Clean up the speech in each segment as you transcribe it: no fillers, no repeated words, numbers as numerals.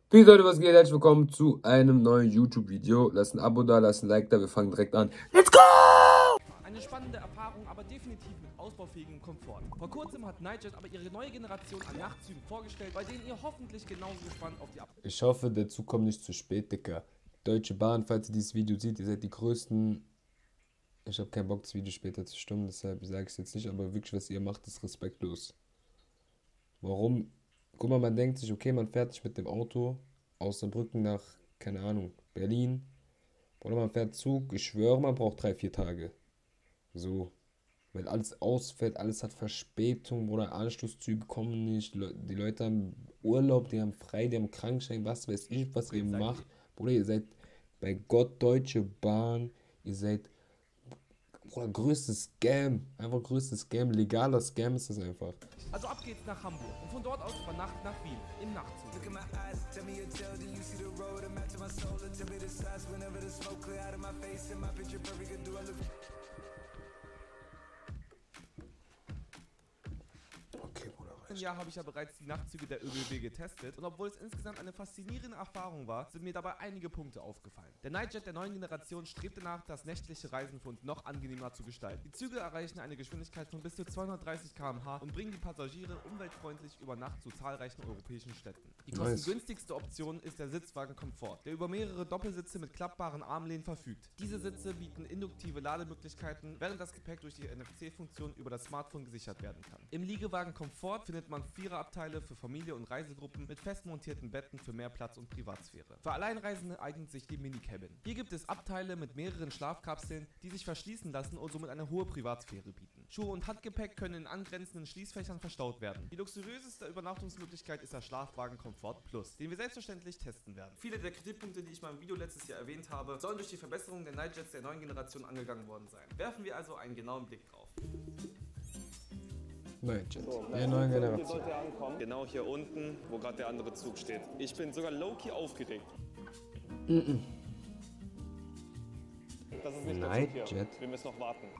Peace Leute, was geht? Herzlich willkommen zu einem neuen YouTube-Video. Lasst ein Abo da, lasst ein Like da, wir fangen direkt an. Let's go! Eine spannende Erfahrung, aber definitiv mit ausbaufähigem Komfort. Vor kurzem hat Nightjet aber ihre neue Generation an Nachtzügen vorgestellt, bei denen ihr hoffentlich genauso gespannt auf die Ich hoffe, der Zug kommt nicht zu spät, Dicker. Deutsche Bahn, falls ihr dieses Video seht, ihr seid die größten. Ich habe keinen Bock, das Video später zu stimmen, deshalb sage ich es jetzt nicht, aber wirklich, was ihr macht, ist respektlos. Warum? Guck mal, man denkt sich, okay, man fährt nicht mit dem Auto aus Saarbrücken nach, keine Ahnung, Berlin. Oder man fährt Zug, ich schwöre, man braucht 3-4 Tage. So. Weil alles ausfällt, alles hat Verspätung, oder Anschlusszüge kommen nicht, die Leute haben Urlaub, die haben frei, die haben Krankenschein, was weiß ich, was ihr macht. Bruder, ihr seid bei Gott Deutsche Bahn, ihr seid, Bruder, größtes Scam, einfach größtes Scam, legaler Scam ist das einfach. Also ab geht's nach Hamburg und von dort aus über Nacht nach Wien im Nachtzug. Im Jahr habe ich ja bereits die Nachtzüge der ÖBB getestet und obwohl es insgesamt eine faszinierende Erfahrung war, sind mir dabei einige Punkte aufgefallen. Der Nightjet der neuen Generation strebte danach, das nächtliche Reisen für uns noch angenehmer zu gestalten. Die Züge erreichen eine Geschwindigkeit von bis zu 230 km/h und bringen die Passagiere umweltfreundlich über Nacht zu zahlreichen europäischen Städten. Die kostengünstigste Option ist der Sitzwagen Komfort, der über mehrere Doppelsitze mit klappbaren Armlehnen verfügt. Diese Sitze bieten induktive Lademöglichkeiten, während das Gepäck durch die NFC-Funktion über das Smartphone gesichert werden kann. Im Liegewagen Komfort findet man Viererabteile für Familie- und Reisegruppen mit fest montierten Betten für mehr Platz und Privatsphäre. Für Alleinreisende eignet sich die Mini-Cabin. Hier gibt es Abteile mit mehreren Schlafkapseln, die sich verschließen lassen und somit eine hohe Privatsphäre bieten. Schuhe und Handgepäck können in angrenzenden Schließfächern verstaut werden. Die luxuriöseste Übernachtungsmöglichkeit ist der Schlafwagen Komfort Plus, den wir selbstverständlich testen werden. Viele der Kritikpunkte, die ich in meinem Video letztes Jahr erwähnt habe, sollen durch die Verbesserung der Nightjets der neuen Generation angegangen worden sein. Werfen wir also einen genauen Blick drauf. Nightjet, der neuen Generation. Genau hier unten, wo gerade der andere Zug steht. Ich bin sogar low-key aufgeregt. Das ist nicht der Zug hier. Wir müssen noch warten.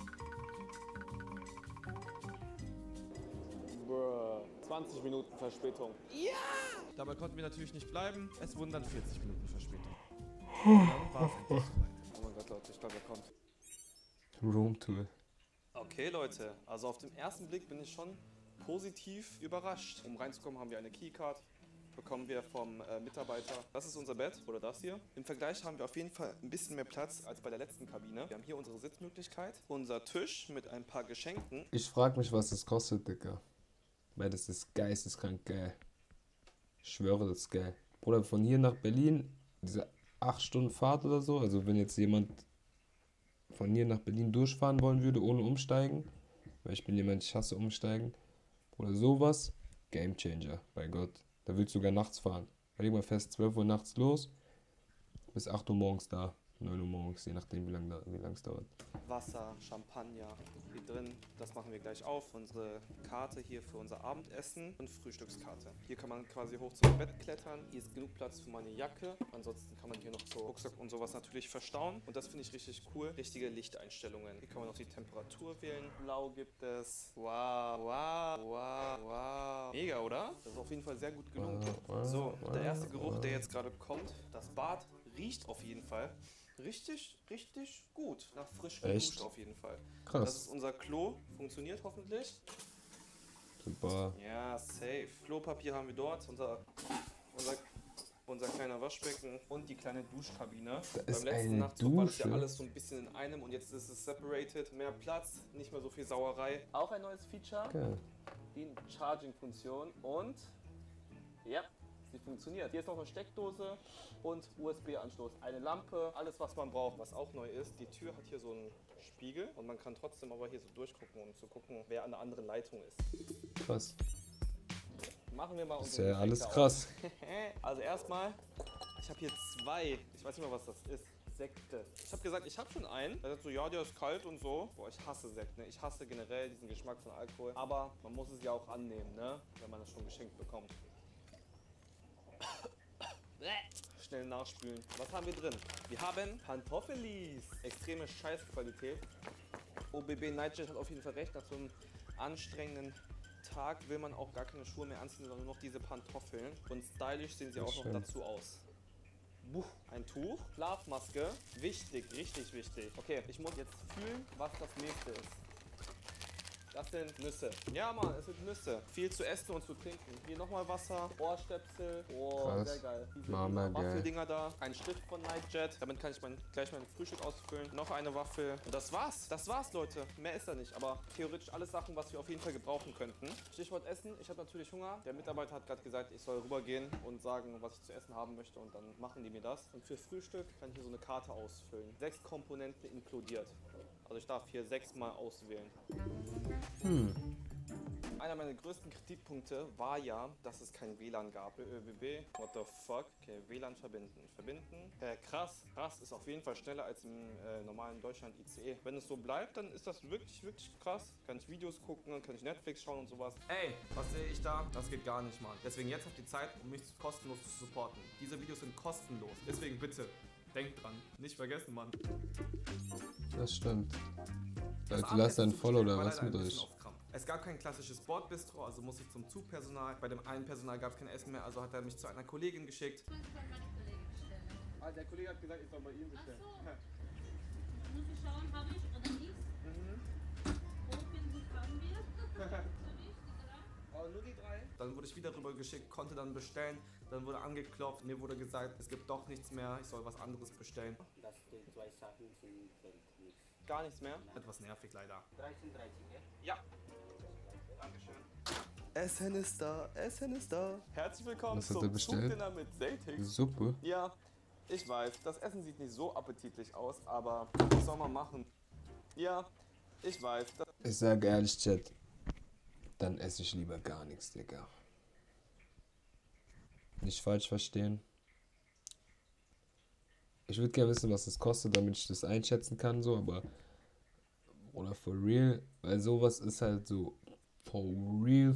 Bruh, 20 Minuten Verspätung. Ja! Dabei konnten wir natürlich nicht bleiben. Es wurden dann 40 Minuten Verspätung. Dann war es endlich soweit. Oh mein Gott, Leute, ich glaube, er kommt. Roomtour. Okay, Leute, also auf den ersten Blick bin ich schon positiv überrascht. Um reinzukommen, haben wir eine Keycard, bekommen wir vom Mitarbeiter. Das ist unser Bett, oder das hier. Im Vergleich haben wir auf jeden Fall ein bisschen mehr Platz als bei der letzten Kabine. Wir haben hier unsere Sitzmöglichkeit, unser Tisch mit ein paar Geschenken. Ich frage mich, was das kostet, Dicker. Weil das ist geisteskrank geil. Ich schwöre, das ist geil. Bruder, von hier nach Berlin, diese 8 Stunden Fahrt oder so, also wenn jetzt jemand von hier nach Berlin durchfahren wollen würde, ohne umsteigen, weil ich bin jemand, ich hasse umsteigen, oder sowas, Gamechanger, bei Gott. Da willst du sogar nachts fahren. Weil mal fest 12 Uhr nachts los, bis 8 Uhr morgens da, 9 Uhr morgens, je nachdem wie lange es dauert. Wasser, Champagner hier drin, das machen wir gleich auf. Unsere Karte hier für unser Abendessen und Frühstückskarte. Hier kann man quasi hoch zum Bett klettern. Hier ist genug Platz für meine Jacke. Ansonsten kann man hier noch so Rucksack und sowas natürlich verstauen. Und das finde ich richtig cool. Richtige Lichteinstellungen. Hier kann man noch die Temperatur wählen. Blau gibt es. Wow, wow, wow, wow. Mega, oder? Das ist auf jeden Fall sehr gut gelungen. So, der erste Geruch, der jetzt gerade kommt. Das Bad riecht auf jeden Fall richtig gut. Nach frisch geduscht auf jeden Fall. Krass. Das ist unser Klo. Funktioniert hoffentlich. Super. Ja, safe. Klopapier haben wir dort. Unser kleiner Waschbecken und die kleine Duschkabine. Beim letzten Nachtzug war das ja alles so ein bisschen in einem und jetzt ist es separated. Mehr Platz, nicht mehr so viel Sauerei. Auch ein neues Feature. Geil. Die Charging-Funktion und ja, sie funktioniert. Hier ist noch eine Steckdose und USB-Anschluss, eine Lampe, alles was man braucht. Was auch neu ist, die Tür hat hier so einen Spiegel und man kann trotzdem aber hier so durchgucken, um zu gucken, wer an der anderen Leitung ist. Krass. Machen wir mal Ist unsere ja alles Getränke krass. Also erstmal, ich habe hier 2, ich weiß nicht mal was das ist, Sekte. Ich habe gesagt, ich habe schon einen. Er sagt so, ja, der ist kalt und so. Boah, ich hasse Sekt, ne? Ich hasse generell diesen Geschmack von Alkohol. Aber man muss es ja auch annehmen, ne? Wenn man das schon geschenkt bekommt. Schnell nachspülen. Was haben wir drin? Wir haben Pantoffelis. Extreme Scheißqualität. OBB Nightjet hat auf jeden Fall recht. Nach so einem anstrengenden Tag will man auch gar keine Schuhe mehr anziehen, sondern nur noch diese Pantoffeln. Und stylisch sehen sie Das auch noch stimmt. dazu aus. Ein Tuch, Schlafmaske, wichtig, richtig wichtig. Okay, ich muss jetzt fühlen, was das nächste ist. Das sind Nüsse. Ja, Mann, es sind Nüsse. Viel zu essen und zu trinken. Hier nochmal Wasser, Ohrstöpsel. Oh, Krass. sehr geil. Diese Mama, geil. Waffeldinger da. Ein Stift von Nightjet. Damit kann ich gleich mein Frühstück ausfüllen. Noch eine Waffel. Und das war's. Das war's, Leute. Mehr ist da nicht. Aber theoretisch alles Sachen, was wir auf jeden Fall gebrauchen könnten. Stichwort Essen. Ich habe natürlich Hunger. Der Mitarbeiter hat gerade gesagt, ich soll rübergehen und sagen, was ich zu essen haben möchte. Und dann machen die mir das. Und für Frühstück kann ich hier so eine Karte ausfüllen. 6 Komponenten inkludiert. Also ich darf hier 6 Mal auswählen. Einer meiner größten Kritikpunkte war ja, dass es kein WLAN gab bei ÖBB. What the fuck? Okay, WLAN verbinden. Verbinden. Krass. Krass ist auf jeden Fall schneller als im normalen Deutschland ICE. Wenn es so bleibt, dann ist das wirklich, wirklich krass. Kann ich Videos gucken, kann ich Netflix schauen und sowas. Ey, was sehe ich da? Das geht gar nicht, Mann. Deswegen jetzt habt ihr Zeit, um mich kostenlos zu supporten. Diese Videos sind kostenlos. Deswegen bitte, denkt dran. Nicht vergessen, Mann. Das stimmt. Das Leute, lasst einen Abendessen Follow war oder was leider ein mit bisschen euch? auf Krampf. Es gab kein klassisches Bordbistro, also muss ich zum Zugpersonal. Bei dem einen Personal gab es kein Essen mehr, also hat er mich zu einer Kollegin geschickt. Ich muss bei meiner Kollegin bestellen. Ah, der Kollege hat gesagt, ich soll bei ihm bestellen. Ach so. Muss ich schauen, habe ich oder nicht? Open haben wir. Soll ich die 3? Oh, nur die 3? Dann wurde ich wieder rüber geschickt, konnte dann bestellen. Dann wurde angeklopft, mir wurde gesagt, es gibt doch nichts mehr, ich soll was anderes bestellen. Dass die 2 Sachen sind nichts. Gar nichts mehr? Etwas nervig leider. 13,30, ja? Ja. Dankeschön. Essen ist da, Essen ist da. Herzlich willkommen Was hat er zum bestellt? Zugdinner mit Celtics. Suppe? Ja, ich weiß, das Essen sieht nicht so appetitlich aus, aber was soll man machen? Ja, ich weiß. Ich sag ehrlich, Chat. Dann esse ich lieber gar nichts, Digga. Nicht falsch verstehen. Ich würde gerne wissen, was das kostet, damit ich das einschätzen kann, so, aber. Oder for real, weil sowas ist halt so. For real,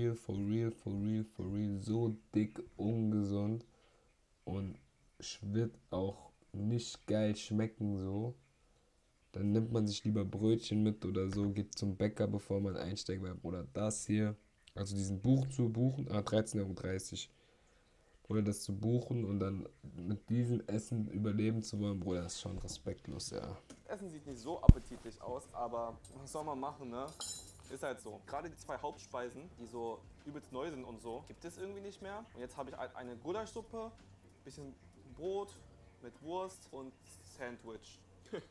so dick ungesund. Und wird auch nicht geil schmecken, so. Dann nimmt man sich lieber Brötchen mit oder so, geht zum Bäcker, bevor man einsteigt, weil, Bruder, das hier, also diesen Buch zu buchen, 13,30 €. Oder das zu buchen und dann mit diesem Essen überleben zu wollen, Bruder, das ist schon respektlos, ja. Essen sieht nicht so appetitlich aus, aber was soll man machen, ne? Ist halt so. Gerade die 2 Hauptspeisen, die so übelst neu sind und so, gibt es irgendwie nicht mehr. Und jetzt habe ich halt eine Gulaschsuppe, bisschen Brot mit Wurst und Sandwich.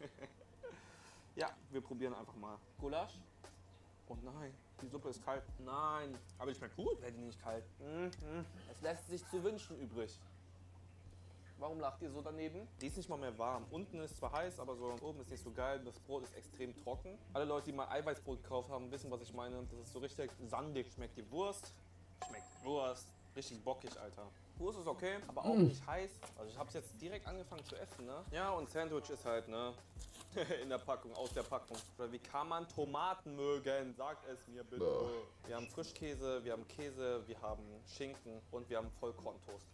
Ja, wir probieren einfach mal. Gulasch. Oh nein, die Suppe ist kalt. Nein, aber die schmeckt gut. Wäre die nicht kalt? Es lässt sich zu wünschen übrig. Warum lacht ihr so daneben? Die ist nicht mal mehr warm. Unten ist zwar heiß, aber so oben ist nicht so geil. Das Brot ist extrem trocken. Alle Leute, die mal Eiweißbrot gekauft haben, wissen, was ich meine. Das ist so richtig sandig. Schmeckt die Wurst. Schmeckt Wurst. Richtig bockig, Alter. Wurst ist okay, aber auch nicht heiß. Also ich habe es jetzt direkt angefangen zu essen, ne? Ja, und Sandwich ist halt, ne? In der Packung, aus der Packung. Oder wie kann man Tomaten mögen? Sagt es mir bitte. Boah. Wir haben Frischkäse, wir haben Käse, wir haben Schinken und wir haben Vollkorntoast.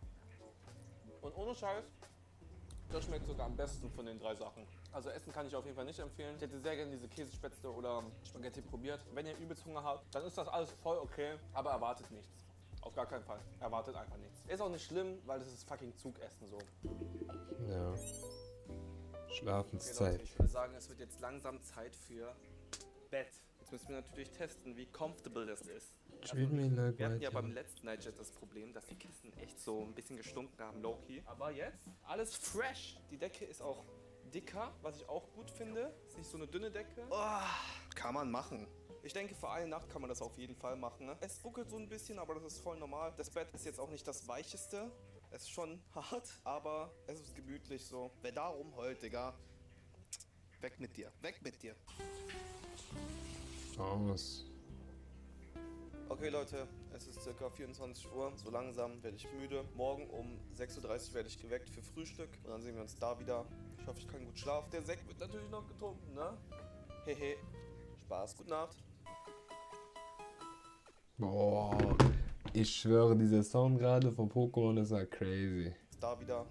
Und ohne Scheiß, das schmeckt sogar am besten von den 3 Sachen. Also Essen kann ich auf jeden Fall nicht empfehlen. Ich hätte sehr gerne diese Käsespätzle oder Spaghetti probiert. Wenn ihr übelst Hunger habt, dann ist das alles voll okay, aber erwartet nichts. Auf gar keinen Fall. Erwartet einfach nichts. Ist auch nicht schlimm, weil das ist fucking Zugessen so. Ja. Okay, Schlafenszeit. Leute, ich würde sagen, es wird jetzt langsam Zeit für Bett. Jetzt müssen wir natürlich testen, wie comfortable das ist. Treat me like Wir hatten white ja beim man. letzten Nightjet das Problem, dass die Kissen echt so ein bisschen gestunken haben, low-key. Aber jetzt alles fresh. Die Decke ist auch dicker, was ich auch gut finde. Ist nicht so eine dünne Decke. Kann man machen. Ich denke, für eine Nacht kann man das auf jeden Fall machen. Ne? Es ruckelt so ein bisschen, aber das ist voll normal. Das Bett ist jetzt auch nicht das weicheste. Es ist schon hart, aber es ist gemütlich so. Wer darum heult, Digga, weg mit dir. Weg mit dir. Aus. Okay Leute, es ist ca. 24 Uhr, so langsam werde ich müde. Morgen um 6:30 Uhr werde ich geweckt für Frühstück und dann sehen wir uns da wieder. Ich hoffe, ich kann gut schlafen. Der Sekt wird natürlich noch getrunken, ne? Hehe. Spaß, gute Nacht. Boah. Ich schwöre, dieser Sound gerade von Pokémon ist ja crazy. Da wieder.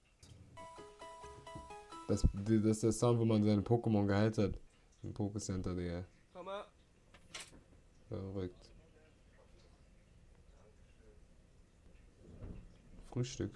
Das ist der Sound, wo man seine Pokémon geheilt hat. Im Pokécenter, Digga. Komm mal. Verrückt. Frühstück.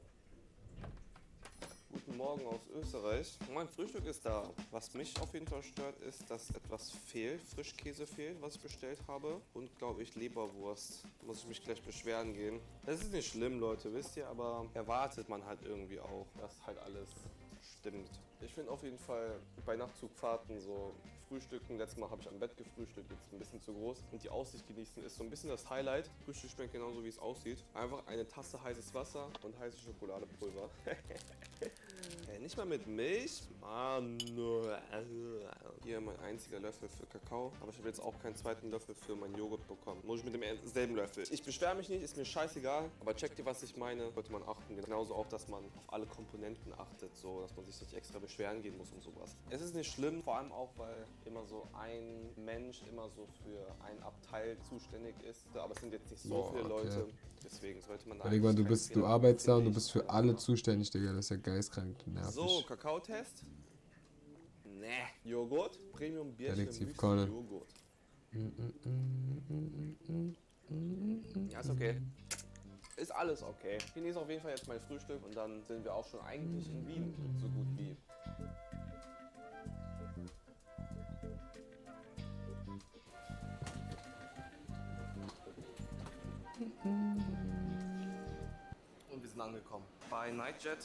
Guten Morgen aus Österreich. Mein Frühstück ist da. Was mich auf jeden Fall stört, ist, dass etwas fehlt. Frischkäse fehlt, was ich bestellt habe. Und, glaube ich, Leberwurst. Muss ich mich gleich beschweren gehen. Das ist nicht schlimm, Leute, wisst ihr, aber erwartet man halt irgendwie auch, dass halt alles stimmt. Ich finde auf jeden Fall bei Nachtzugfahrten so Frühstücken, letztes Mal habe ich am Bett gefrühstückt, jetzt ein bisschen zu groß. Und die Aussicht genießen ist so ein bisschen das Highlight. Frühstück schmeckt genauso wie es aussieht. Einfach eine Tasse heißes Wasser und heiße Schokoladepulver. Nicht mal mit Milch? Mann. Hier mein einziger Löffel für Kakao. Aber ich habe jetzt auch keinen zweiten Löffel für meinen Joghurt bekommen. Muss ich mit demselben Löffel. Ich beschwere mich nicht, ist mir scheißegal. Aber checkt ihr, was ich meine? Sollte man achten. Genauso auch, dass man auf alle Komponenten achtet. So, dass man sich nicht extra beschweren gehen muss und sowas. Es ist nicht schlimm, vor allem auch, weil immer so ein Mensch immer so für ein Abteil zuständig ist. Aber es sind jetzt nicht so viele Leute. Deswegen sollte man da Weil irgendwann du arbeitest da und du bist für alle zuständig, Digga. Das ist ja geistkrank. Nervig. So, Kakaotest. Ne. Joghurt. Premium Bierchen Detektiv Müsli Conan. Joghurt. Ja, ist okay. Ist alles okay. Ich genieße auf jeden Fall jetzt mein Frühstück und dann sind wir auch schon eigentlich in Wien. So gut wie. Und wir sind angekommen bei Nightjet.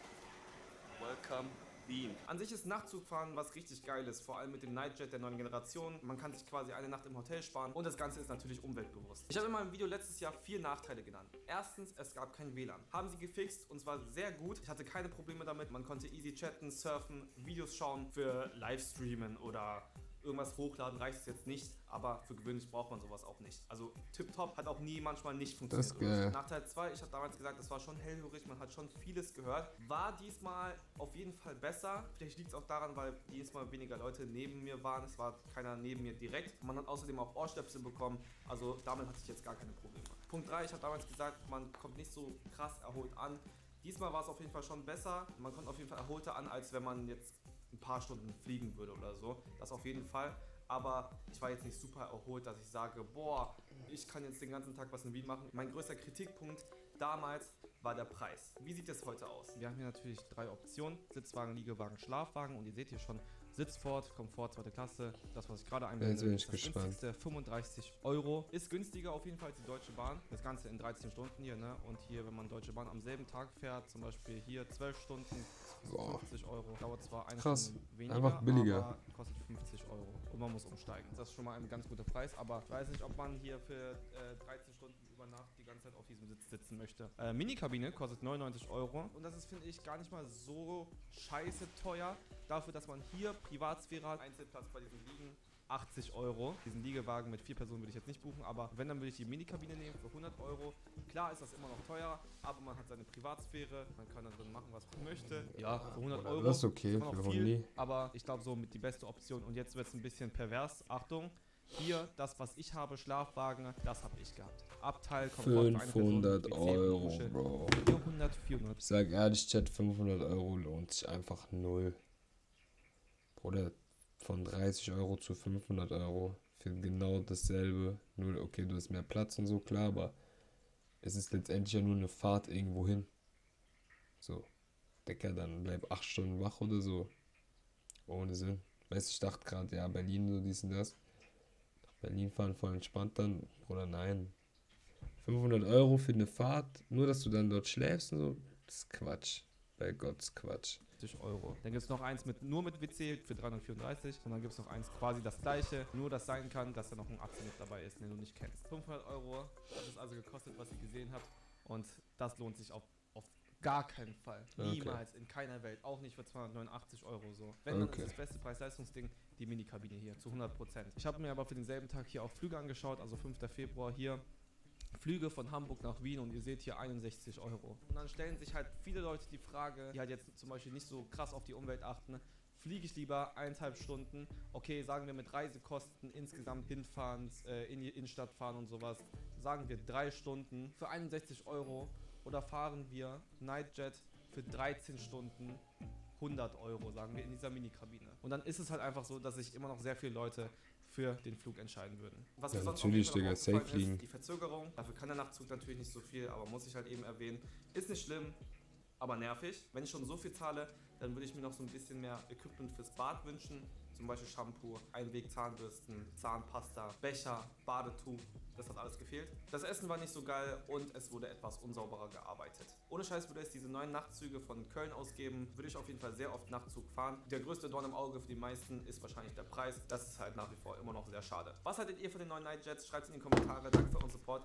Welcome Wien. An sich ist Nachtzugfahren was richtig Geiles, vor allem mit dem Nightjet der neuen Generation. Man kann sich quasi eine Nacht im Hotel sparen und das Ganze ist natürlich umweltbewusst. Ich habe in meinem Video letztes Jahr 4 Nachteile genannt. Erstens, es gab kein WLAN. Haben sie gefixt und zwar sehr gut. Ich hatte keine Probleme damit. Man konnte easy chatten, surfen, Videos schauen. Für Livestreamen oder irgendwas hochladen reicht es jetzt nicht, aber für gewöhnlich braucht man sowas auch nicht. Also tipptopp, hat auch nie manchmal nicht funktioniert. Das ist geil. Nachteil 2, ich habe damals gesagt, das war schon hellhörig, man hat schon vieles gehört. War diesmal auf jeden Fall besser. Vielleicht liegt es auch daran, weil diesmal weniger Leute neben mir waren. Es war keiner neben mir direkt. Man hat außerdem auch Ohrstöpsel bekommen, also damit hatte ich jetzt gar keine Probleme. Punkt 3, ich habe damals gesagt, man kommt nicht so krass erholt an. Diesmal war es auf jeden Fall schon besser. Man kommt auf jeden Fall erholter an, als wenn man jetzt ein paar Stunden fliegen würde oder so. Das auf jeden Fall. Aber ich war jetzt nicht super erholt, dass ich sage, boah, ich kann jetzt den ganzen Tag was in Wien machen. Mein größter Kritikpunkt damals war der Preis. Wie sieht es heute aus? Wir haben hier natürlich 3 Optionen. Sitzwagen, Liegewagen, Schlafwagen. Und ihr seht hier schon Sitzfort, Komfort, 2. Klasse. Das, was ich gerade einblende, Jetzt bin ich ist das gespannt. günstigste, 35 €. Ist günstiger auf jeden Fall als die Deutsche Bahn. Das Ganze in 13 Stunden hier, ne? Und hier, wenn man Deutsche Bahn am selben Tag fährt, zum Beispiel hier 12 Stunden, Boah. 50 €. Dauert zwar eine Krass. Stunde weniger, Einfach billiger. aber kostet 50 € und man muss umsteigen. Das ist schon mal ein ganz guter Preis, aber ich weiß nicht, ob man hier für 13 Stunden über Nacht die ganze Zeit auf diesem Sitz sitzen möchte. Minikabine kostet 99 € und das ist, finde ich, gar nicht mal so scheiße teuer. Dafür, dass man hier Privatsphäre hat, Einzelplatz bei diesen Liegen, 80 €. Diesen Liegewagen mit 4 Personen würde ich jetzt nicht buchen, aber wenn, dann würde ich die Minikabine nehmen für 100 €. Klar ist das immer noch teuer, aber man hat seine Privatsphäre, man kann da drin machen, was man möchte. Ja, für 100 €. Das ist okay, immer noch warum viel, nie? aber ich glaube, so mit die beste Option. Und jetzt wird es ein bisschen pervers. Achtung, hier, das, was ich habe, Schlafwagen, das habe ich gehabt. Abteil, Komfort für eine Person, 500 WC und €, Dusche. Bro. 400. Ich sag ehrlich, Chat, 500 € lohnt sich einfach null. Oder von 30 € zu 500 € für genau dasselbe. Nur, okay, du hast mehr Platz und so, klar, aber es ist letztendlich ja nur eine Fahrt irgendwo hin. So, Decker, dann bleib 8 Stunden wach oder so. Ohne Sinn. Weißt du, ich dachte gerade, ja, Berlin, so dies und das. Nach Berlin fahren voll entspannt dann. Oder nein. 500 € für eine Fahrt, nur dass du dann dort schläfst und so. Das ist Quatsch. Bei Gott, ist Quatsch. €. Dann gibt es noch eins nur mit WC für 334 und dann gibt es noch eins quasi das gleiche, nur das sein kann, dass da noch ein Atze mit dabei ist, den du nicht kennst. 500 €, das ist also gekostet, was ihr gesehen habt und das lohnt sich auf gar keinen Fall. Okay. Niemals, in keiner Welt, auch nicht für 289 € so. Wenn, dann Okay. ist das beste Preis-Leistungsding die Minikabine hier zu 100%. Ich habe mir aber für denselben Tag hier auch Flüge angeschaut, also 5. Februar hier. Flüge von Hamburg nach Wien und ihr seht hier 61 €. Und dann stellen sich halt viele Leute die Frage, die halt jetzt zum Beispiel nicht so krass auf die Umwelt achten, fliege ich lieber 1,5 Stunden, okay, sagen wir mit Reisekosten insgesamt hinfahren, in die Innenstadt fahren und sowas, sagen wir 3 Stunden für 61 € oder fahren wir Nightjet für 13 Stunden 100 €, sagen wir, in dieser Minikabine. Und dann ist es halt einfach so, dass sich immer noch sehr viele Leute für den Flug entscheiden würden. Was Ja, mir sonst natürlich, auf jeden Fall noch Digga, safe aufgefallen fliegen. ist, die Verzögerung. Dafür kann der Nachtzug natürlich nicht so viel, aber muss ich halt eben erwähnen. Ist nicht schlimm, aber nervig. Wenn ich schon so viel zahle, dann würde ich mir noch so ein bisschen mehr Equipment fürs Bad wünschen. Zum Beispiel Shampoo, Einweg-Zahnbürsten, Zahnpasta, Becher, Badetuch. Das hat alles gefehlt. Das Essen war nicht so geil und es wurde etwas unsauberer gearbeitet. Ohne Scheiß würde es diese neuen Nachtzüge von Köln ausgeben, würde ich auf jeden Fall sehr oft Nachtzug fahren. Der größte Dorn im Auge für die meisten ist wahrscheinlich der Preis. Das ist halt nach wie vor immer noch sehr schade. Was haltet ihr von den neuen Nightjets? Schreibt es in die Kommentare. Danke für euren Support.